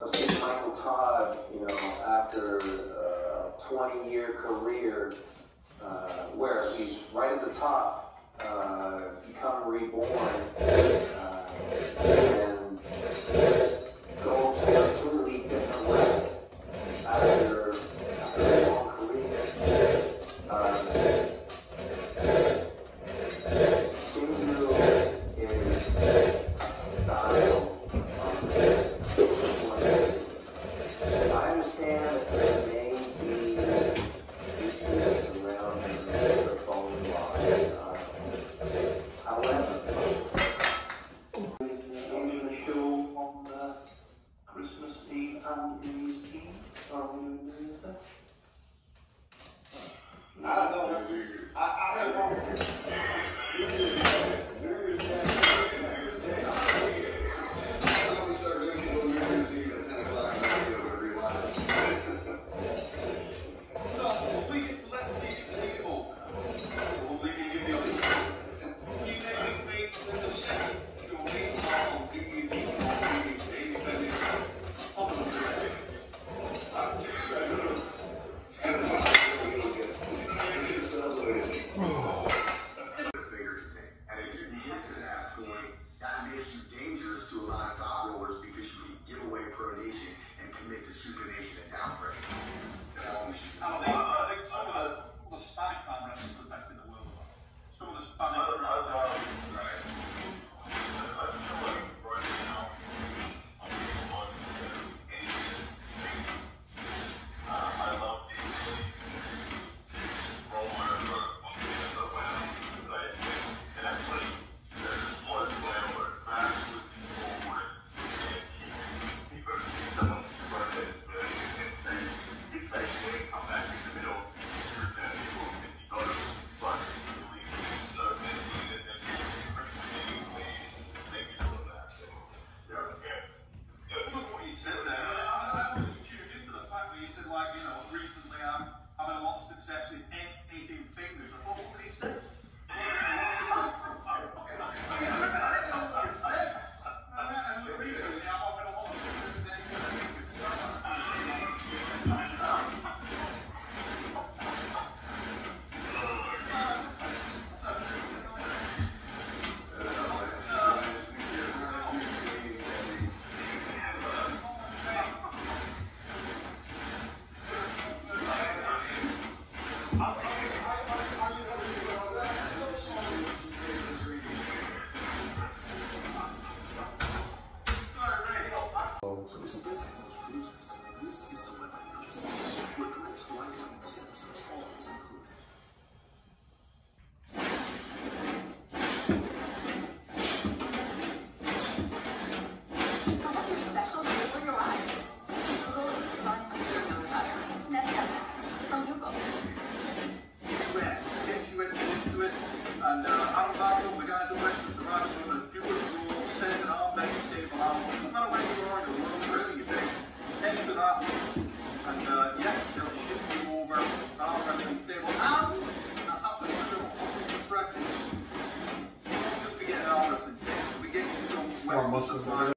I've seen Michael Todd, you know, after a 20-year career, where he's right at the top, become reborn, and go to a completely different way after a long career. Kingu is a style. I understand that there may be issues around the phone line. However, ending the show on Christmas Eve and New Year's Eve. Are we doing New Year's Day? I don't know. I don't know. And out of battle, the guys who went to the right from the Buick rule, send an arm back to table out. No matter where you are in the world, wherever you think, head to that. And yeah, they'll shift you over arm wrestling table. And that happens to impressive. Just to get an arm wrestling table, we get you some Western